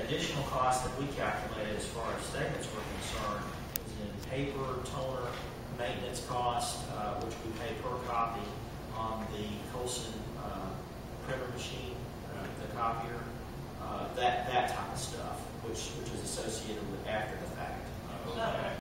additional cost that we calculated as far as statements were concerned was in paper, toner, maintenance cost, which we pay per copy on the Colson printer machine, the copier, that type of stuff, which is associated with after the fact.